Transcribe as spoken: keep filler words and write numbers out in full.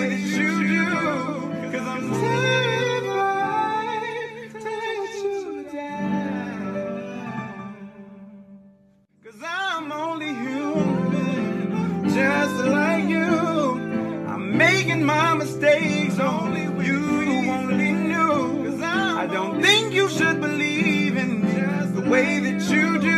way that you do. Cause I'm terrified to let you down. Cause I'm only human, just like you. I'm making my mistakes, only you only knew. Cause I don't think you should believe in just the way that you do.